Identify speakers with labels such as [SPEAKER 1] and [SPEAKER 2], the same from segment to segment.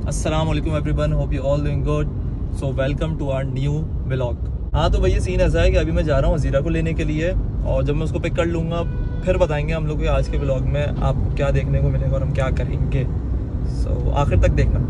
[SPEAKER 1] अस्सलाम वालेकुम everyone, hope you all doing good. So welcome to our new vlog. हाँ तो भैया सीन ऐसा है कि अभी मैं जा रहा हूँ हज़ीरा को लेने के लिए, और जब मैं उसको पिक कर लूँगा फिर बताएंगे हम लोग आज के व्लॉग में आपको क्या देखने को मिलेगा और हम क्या करेंगे। सो आखिर तक देखना।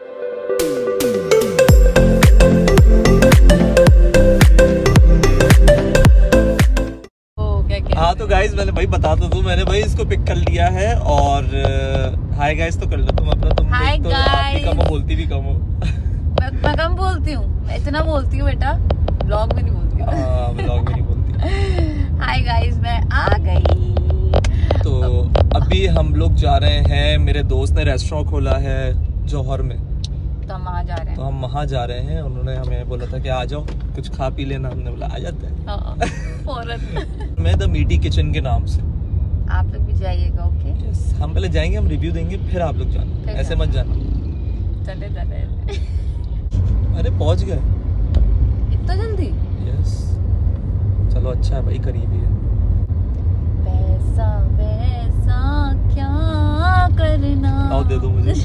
[SPEAKER 1] हाँ तो गाइज मैंने भाई बता दो, मैंने भाई इसको पिक कर लिया है। और हाय गाइज तो कर लो तुम अपना, तुम तो आप भी कम हो, बोलती भी कम हो।
[SPEAKER 2] मैं कम बोलती हूँ, मैं इतना बोलती हूँ बेटा, ब्लॉग में नहीं बोलती हूँ।
[SPEAKER 1] ब्लॉग में नहीं बोलती।
[SPEAKER 2] हाय गाइज मैं आ गई।
[SPEAKER 1] तो अभी हम लोग जा रहे हैं, मेरे दोस्त ने रेस्टोरेंट खोला है जौहर में,
[SPEAKER 2] तो हम वहाँ जा रहे हैं।
[SPEAKER 1] तो हम वहाँ जा रहे हैं। उन्होंने हमें बोला था कि आ जाओ कुछ खा पी लेना, हमने बोला आ जाते हैं। मैं द मीटी किचन के नाम से।
[SPEAKER 2] आप लोग भी जाइएगा, ओके?
[SPEAKER 1] यस, हम पहले जाएंगे, हम रिव्यू देंगे, फिर आप लोग जाना, ऐसे मत जाना।
[SPEAKER 2] चले चले।
[SPEAKER 1] अरे पहुँच गए
[SPEAKER 2] इतना जल्दी?
[SPEAKER 1] यस, चलो अच्छा है भाई, करीब ही है।
[SPEAKER 2] पैसा वैसा क्या करना।
[SPEAKER 1] आओ दे दो मुझे।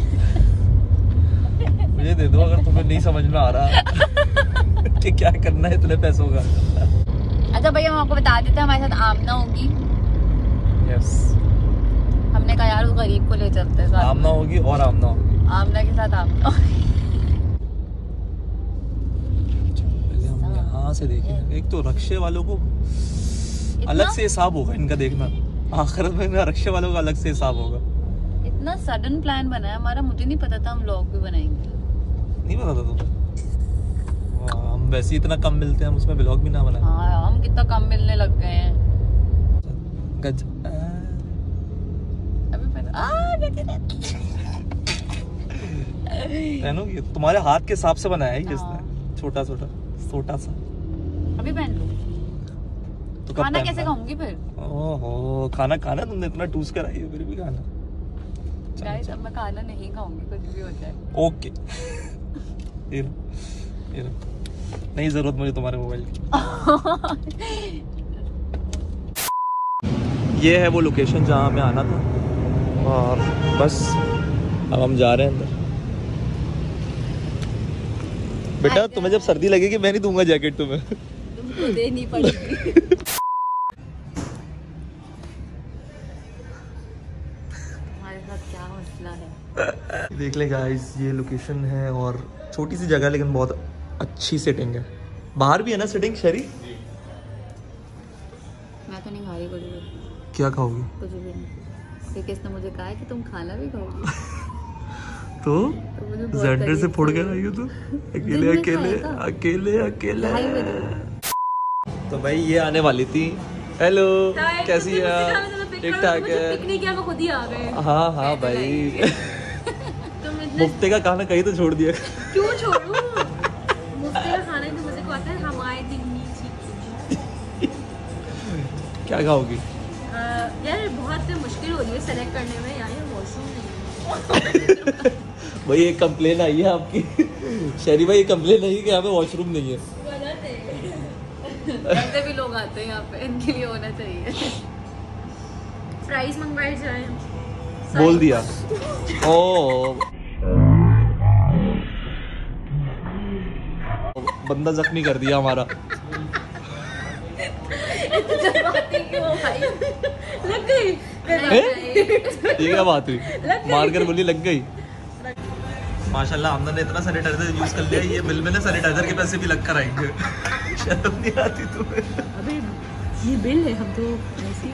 [SPEAKER 1] मुझे दे दो अगर तुम्हें नहीं समझ में आ रहा कि क्या करना है इतने पैसों का।
[SPEAKER 2] अच्छा भैया हम आपको बता देते हैं, हमारे साथ आमना होगी।
[SPEAKER 1] यस,
[SPEAKER 2] हमने कहा यार उस गरीब को ले चलते हैं।
[SPEAKER 1] आमना होगी और आमना होगी,
[SPEAKER 2] आमना के साथ आमना।
[SPEAKER 1] पहले हम यहाँ से देखेंगे। एक तो रक्शे वालों को अलग से हिसाब होगा इनका, देखना आखिरत में रक्शे वालों का अलग से हिसाब होगा।
[SPEAKER 2] इतना सडन प्लान बना है हमारा, मुझे नहीं पता था हम व्लॉग भी बनाएंगे।
[SPEAKER 1] नहीं पता था तुम्हें? हम वैसे ही इतना कम मिलते हैं, हम उसमें व्लॉग भी ना बनाए।
[SPEAKER 2] हाँ हम कितना कम मिलने लग गए हैं।
[SPEAKER 1] गज
[SPEAKER 2] अभी
[SPEAKER 1] पहनो, ये तुम्हारे हाथ के हिसाब से बनाया है इसने, छोटा छोटा छोटा सा।
[SPEAKER 2] अभी पहन लो
[SPEAKER 1] तो कब
[SPEAKER 2] खाना कैसे खाऊंगी फिर?
[SPEAKER 1] ओहो, खाना खाना तुमने इतना टूस कर आई है, फिर भी खाना।
[SPEAKER 2] गाइस अब मैं खाना नहीं खाऊंगी, कुछ भी हो जाए।
[SPEAKER 1] ओके। ये लो। नहीं जरूरत मुझे तुम्हारे मोबाइल की। ये है वो लोकेशन जहाँ हमें आना था, और बस अब हम जा रहे हैं अंदर। बेटा तुम्हें जब सर्दी लगेगी मैं नहीं दूंगा जैकेट तुम्हें।
[SPEAKER 2] तुमको देनी पड़ेगी। हमारे साथ क्या मसला है?
[SPEAKER 1] देख ले गाइस, ये लोकेशन है और छोटी सी जगह लेकिन बहुत अच्छी सेटिंग है। बाहर भी है ना सेटिंग शरी?
[SPEAKER 2] मैं तो नहीं खा रही कुछ भी।
[SPEAKER 1] क्या खाओगी?
[SPEAKER 2] कुछ भी नहीं, क्योंकि इसने मुझे कहा है कि तुम खाना भी खाओगी।
[SPEAKER 1] तो जेंडर से फोड़ के आई हो तू अकेले अकेले अकेले अकेले। तो भाई ये आने वाली थी। हेलो, कैसी है? ठीक ठाक है।
[SPEAKER 2] पिकनिक क्या, मैं खुद ही आ गए।
[SPEAKER 1] हाँ हाँ भाई। मुफ्ते का खाना कहीं तो छोड़ दिया।
[SPEAKER 2] क्यों छोड़ूं? मुफ्ते का खाना तो मुझे को आता है। हमारे दिन
[SPEAKER 1] क्या खाओगी?
[SPEAKER 2] यार बहुत मुश्किल हो रही है सेलेक्ट करने में यार, वॉशरूम नहीं है।
[SPEAKER 1] भाई एक कंप्लेन आई है आपकी। शरी भाई, ये कंप्लेन नहीं कि यहाँ पे वॉशरूम नहीं है।
[SPEAKER 2] ऐसे भी लोग आते हैं यहाँ पे, इनके लिए होना चाहिए। फ्राइज मंगवाए जाए।
[SPEAKER 1] बोल दिया। ओ बंदा जख्मी कर दिया हमारा।
[SPEAKER 2] लग गई।
[SPEAKER 1] ये क्या बात हुई? मार कर बोली लग गई। माशाल्लाह हमने ने इतना सैनिटाइजर यूज कर लिया, ये बिल में ना सैनिटाइजर के पैसे भी लग कर आएंगे। शर्म नहीं आती तुम्हें?
[SPEAKER 2] अबे ये बिल है, हम तो ऐसे।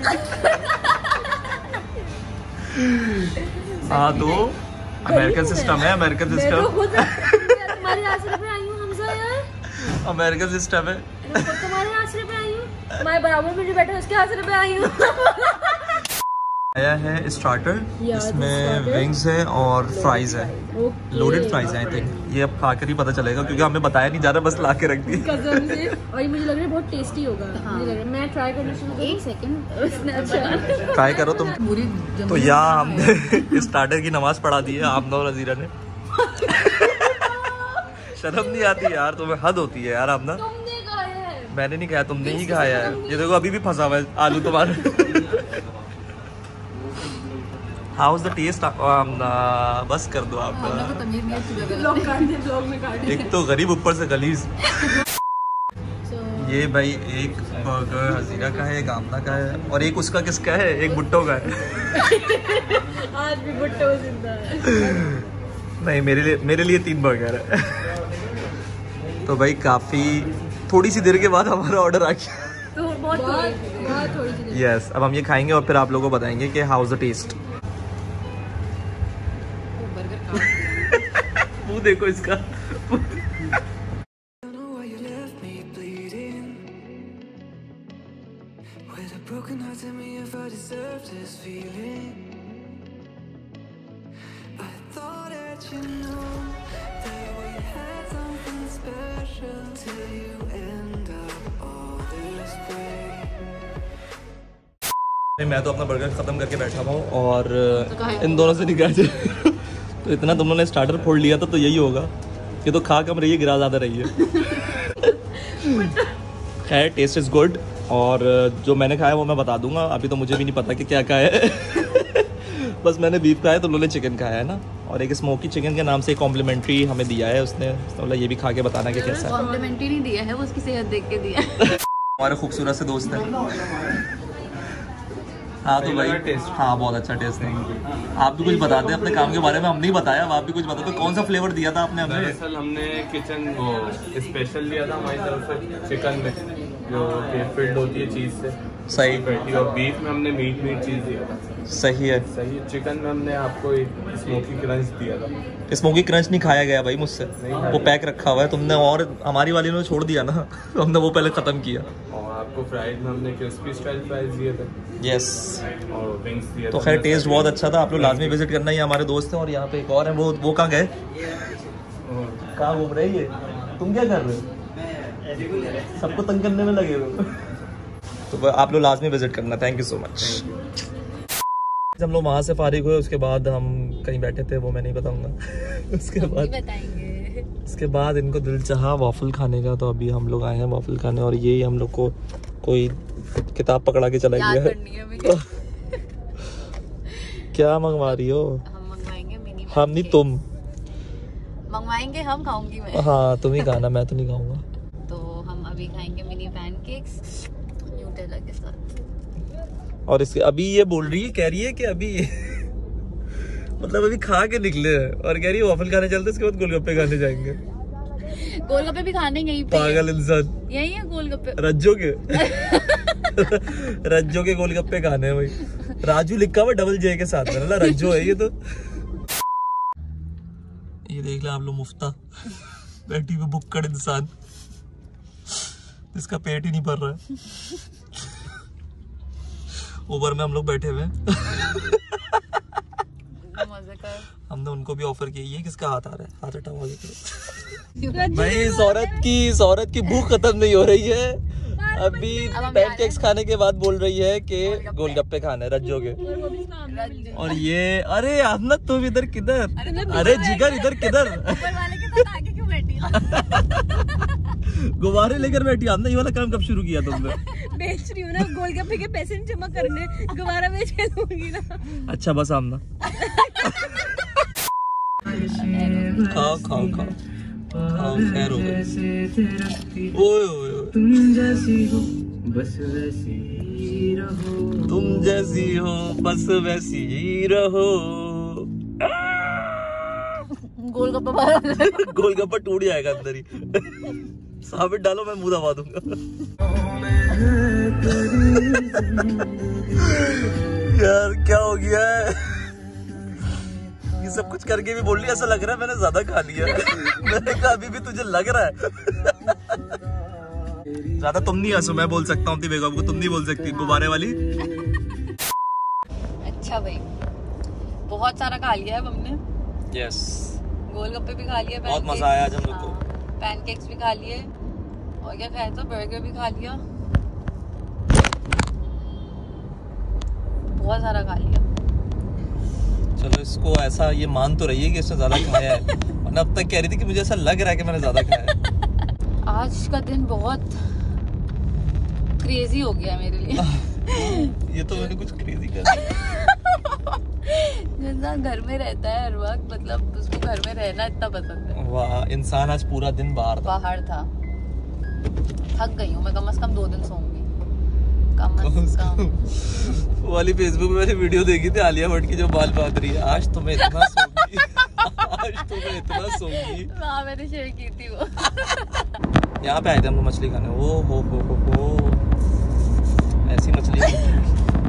[SPEAKER 1] हाँ तो अमेरिकन सिस्टम है, अमेरिकन सिस्टम।
[SPEAKER 2] तुम्हारे आश्रय पे आई हूँ हमजा यार।
[SPEAKER 1] अमेरिकन सिस्टम है।
[SPEAKER 2] तुम्हारे आश्रय पे आई हूँ, तुम्हारे बराबर में जो बैठा है उसके आश्रय पे आई हूँ।
[SPEAKER 1] आया है स्टार्टर, इसमें विंग्स है और फ्राइज है, लोडेड फ्राइज है। आई थिंक ये अब खाकर ही पता चलेगा, क्योंकि हमें बताया नहीं जा रहा, बस ला के रख दी।
[SPEAKER 2] कसम से। और ये मुझे लग रहा है बहुत टेस्टी होगा। हाँ। मुझे लग रहा है, मैं ट्राई करना शुरू करूं। एक सेकंड। अच्छा
[SPEAKER 1] ट्राई करो तुम। तो यहाँ हमने स्टार्टर की नमाज पढ़ा दी है आमना और हज़ीरा ने। शर्म नहीं आती यार तुम्हें? हद होती है यार आमना।
[SPEAKER 2] तुमने खाया है?
[SPEAKER 1] मैंने नहीं खाया, तुमने ही खाया है। ये देखो अभी भी फंसा हुआ है आलू तुम्हारे। How is the taste? बस कर दो आप। एक तो गरीब ऊपर से गलीज। ये भाई एक बर्गर हजीरा का है, एक आमना का है और एक उसका किसका है, एक भुट्टो का है।
[SPEAKER 2] आज भी भुट्टो जिंदा है।
[SPEAKER 1] नहीं, मेरे लिए 3 बर्गर है। तो भाई काफी थोड़ी सी देर के बाद हमारा ऑर्डर आ गया।
[SPEAKER 2] तो बहुत थोड़ी सी।
[SPEAKER 1] यस, अब हम ये खाएंगे और फिर आप लोगों को बताएंगे कि हाउ इज द टेस्ट। मुंह देखो इसका।
[SPEAKER 3] Broken heart, tell me if I deserve this feeling. I thought that you know that we had something special till you end up all this way.
[SPEAKER 1] मैं तो अपना बर्गर खत्म करके बैठा हुआ हूँ और इन दोनों से निकाल तो इतना तुम लोगों ने स्टार्टर फोड़ लिया था तो यही होगा। ये तो खा कम रही है, गिरा ज़्यादा रही है। खैर टेस्ट इज़ गुड और जो मैंने खाया वो मैं बता दूंगा। अभी तो मुझे भी नहीं पता कि क्या खाया है। बस मैंने बीफ खाया, तो लोगों ने चिकन खाया है ना। और एक स्मोकी चिकन के नाम से कॉम्प्लीमेंट्री हमें दिया है उसने, मतलब ये भी खा के बताना कि कैसा है।
[SPEAKER 2] कॉम्प्लीमेंट्री नहीं दिया है, वो उसकी सेहत देख के दिया है।
[SPEAKER 1] हमारे खूबसूरत से दोस्त है। हाँ तो भाई टेस्ट, हाँ बहुत अच्छा टेस्ट है। आप भी कुछ बता दें अपने काम के बारे में, हम नहीं बताया, अब आप भी कुछ बता दो। कौन सा फ्लेवर दिया था आपने हमें?
[SPEAKER 4] दरअसल हमने किचन वो स्पेशल दिया था हमारी तरफ से चिकन में, जो फिल्ड होती है चीज़ से।
[SPEAKER 1] सही।
[SPEAKER 4] और बीफ में हमने मीट चीज़ दिया था।
[SPEAKER 1] सही है।
[SPEAKER 4] सही। चिकन में हमने आपको एक स्मोकी क्रंच दिया था।
[SPEAKER 1] स्मोकी क्रंच नहीं खाया गया भाई मुझसे, वो पैक रखा हुआ है तुमने, और हमारी वाली ने छोड़ दिया ना। तो हमने वो पहले ख़त्म किया।
[SPEAKER 4] और आपको फ्राइड में हमने क्रिस्पी स्टाइल फ्राइज दिए थे।
[SPEAKER 1] यस।
[SPEAKER 4] और विंग्स दिए।
[SPEAKER 1] तो खैर टेस्ट बहुत अच्छा था, आप लोग लाजमी विजिट करना। ही हमारे दोस्त हैं और यहाँ पे एक और है, वो कहाँ गए, कहाँ घूम रहे ये? तुम क्या कर रहे हो? सबको तंग करने में लगे हो। तो आप लोग लाजमी विजिट करना। Thank you so much. हम लोग वहाँ से फारिग हुए, उसके बाद हम कहीं बैठे थे, वो मैं नहीं बताऊंगा। उसके बाद इनको दिल चाहा वॉफल खाने का, तो अभी हम लोग आए हैं वॉफल खाने। और ये हम लोग को कोई किताब पकड़ा के चला गया है। क्या मंगवा रही हो?
[SPEAKER 2] हम मंगवाएंगे मिनी।
[SPEAKER 1] हम नहीं, तुम
[SPEAKER 2] मंगवाएंगे, हम खाऊंगी मैं।
[SPEAKER 1] हाँ तुम ही खाना, मैं तो नहीं खाऊंगा।
[SPEAKER 2] तो हम अभी खाएंगे मिनी पैनकेक्स न्यूटेला के साथ।
[SPEAKER 1] और इसके अभी ये बोल रही है, कह रही है कि अभी मतलब अभी खा के निकले हैं और कह रही है वॉफल खाने चलते, इसके बाद गोलगप्पे खाने जाएंगे।
[SPEAKER 2] गोलगप्पे भी खाने यहीं पे।
[SPEAKER 1] पागल इंसान।
[SPEAKER 2] यही है गोलगप्पे।
[SPEAKER 1] रज्जो के रज्जो के गोलगप्पे खाने हैं भाई। राजू लिखा हुआ डबल जे के साथ में, रज्जो है ये तो। ये देख ले आप लोग, मुफ्ता बैठी हुई बुक्कड़ इंसान जिसका पेट ही नहीं भर रहा है। ऊबर में हम लोग बैठे हुए हमने उनको भी ऑफर किया। ये किसका हाथ आ रहा है? हाथ हटाओ आगे करो। भाई सौरत की भूख खत्म नहीं हो रही है। अभी पैनकेक्स खाने के बाद बोल रही है कि गोलगप्पे खाने रज्जो के। और ये अरे आमना तुम इधर किधर? अरे जिगर इधर किधर? गुब्बारे लेकर बैठी आमना, ये वाला काम कब शुरू किया तुमने?
[SPEAKER 2] बेच रही हूँ ना, गोलगप्पे के पैसे नहीं जमा करने, गुब्बारा बेच के दूंगी ना।
[SPEAKER 1] अच्छा बस आमना खाओ खाओ खाओ खाओ, खैर हो गई। ओए ओए
[SPEAKER 3] तुम जैसी हो बस वैसी ही रहो,
[SPEAKER 1] तुम जैसी हो बस वैसी ही रहो। गोलगप्पा टूट जाएगा अंदर ही। साबित डालो, मैं मुंह दबा दूंगा। यार क्या हो गया है? ये सब कुछ करके भी बोल रही, ऐसा लग रहा है मैंने ज्यादा खा लिया। मैंने कहा अभी भी तुझे लग रहा है। ज्यादा तुम नहीं हंसो, मैं बोल सकता हूँ बेगम को, तुम नहीं बोल सकती गुब्बारे वाली।
[SPEAKER 2] अच्छा भाई बहुत सारा खा लिया है हमने।
[SPEAKER 1] यस,
[SPEAKER 2] गोलगप्पे भी खा लिए,
[SPEAKER 1] बहुत मजा आया आज हम लोग को।
[SPEAKER 2] पैनकेक्स भी खा लिए, और क्या खाया था, बर्गर भी खा लिया, बहुत सारा खा लिया।
[SPEAKER 1] चलो इसको ऐसा ये मान तो रही है कि इसने ज्यादा खाया है, वरना अब तक कह रही थी कि मुझे ऐसा लग रहा है कि मैंने ज्यादा खाया है।
[SPEAKER 2] आज का दिन बहुत क्रेजी हो गया मेरे लिए।
[SPEAKER 1] ये तो मैंने कुछ क्रेजी कर
[SPEAKER 2] जो इंसान घर में रहता है हर वक्त, मतलब उसको घर में रहना इतना पसंद है।
[SPEAKER 1] वाह, इंसान आज पूरा दिन बाहर था।
[SPEAKER 2] थक गई हूँ मैं, कम से कम 2 दिन सोऊंगी, कम से कम।
[SPEAKER 1] वो वाली फेसबुक में मैंने वीडियो देखी थी आलिया भट्ट की जो बाल बांध रही है, आज तुम्हें इतना सोऊंगी, आज तुम्हें इतना सोऊंगी।
[SPEAKER 2] हाँ मैंने शेयर की थी वो।
[SPEAKER 1] यहाँ पे आए थे हम लोग मछली खाने। ओ हो ऐसी मछली।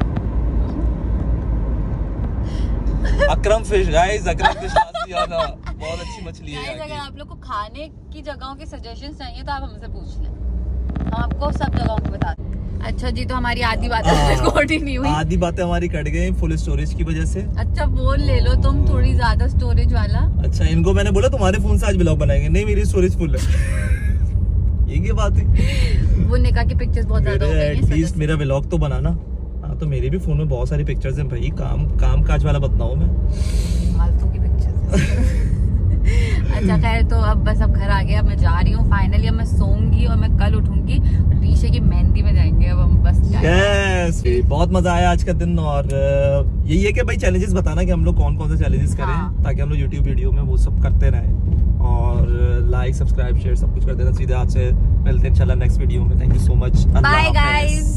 [SPEAKER 1] Akram fish guys, Akram fish बहुत अच्छी मछली है।
[SPEAKER 2] अगर आप लोग को खाने की जगहों के सजेशंस चाहिए तो आप हमसे पूछ लें, हम आपको सब जगहों को बता दें। अच्छा जी, तो हमारी आधी बातें रिकॉर्ड ही नहीं हुई।
[SPEAKER 1] आधी बातें हमारी कट गई फुल स्टोरेज की वजह से।
[SPEAKER 2] अच्छा बोल ले लो तुम थोड़ी ज्यादा स्टोरेज वाला।
[SPEAKER 1] अच्छा, इनको मैंने बोला तुम्हारे फोन से आज ब्लॉग बनाएंगे, नहीं मेरी स्टोरेज फुल है। ये बात है, वो
[SPEAKER 2] निकाह की पिक्चर्स बहुत ज्यादा हो गई हैं।
[SPEAKER 1] एटलीस्ट मेरा व्लॉग तो बनाना। हाँ, तो मेरे भी फोन में बहुत सारी पिक्चर्स हैं भाई, काम काज वाला बताऊं मैं,
[SPEAKER 2] फालतू की पिक्चर्स। अच्छा खैर, तो अब बस अब घर आ गया, मैं जा रही हूँ फाइनली। अब मैं सोऊंगी और मैं कल उठूंगी, रीशे की मेहंदी में जाएंगे अब हम बस।
[SPEAKER 1] यस, बहुत मजा आया आज का दिन। और यही है कि भाई चैलेंजेस बताना कि हम लोग कौन कौन से चैलेंजेस करें, ताकि हम लोग यूट्यूब वीडियो में वो सब करते रहें। और लाइक, सब्सक्राइब, शेयर सब कुछ कर देना। सीधे आपसे मिलते हैं इंशाल्लाह नेक्स्ट वीडियो में। Thank you so much.
[SPEAKER 2] Bye guys.